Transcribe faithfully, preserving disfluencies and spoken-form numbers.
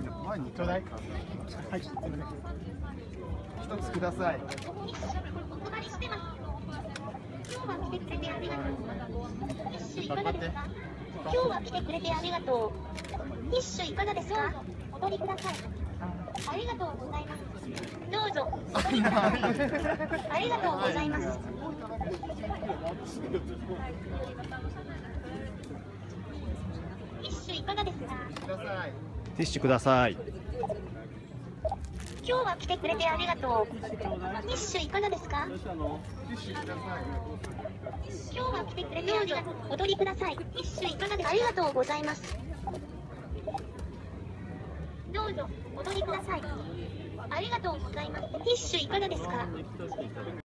前にちょうだい。はい。一つください。 お配りしてます。今日は来てくれてありがとう。ティッシュいかがですか？今日は来てくれてありがとう。ティッシュいかがですか？お取りください。ありがとうございます。どうぞお取りください。ありがとうございます。ティッシュいかがですか？ ティッシュください。 今日は来てくれてありがとう。ティッシュいかがですか？今日は来てくれてありがとう。お取りください。ティッシュいかがですか？ありがとうございます。どうぞお取りください。ありがとうございます。ティッシュいかがですか？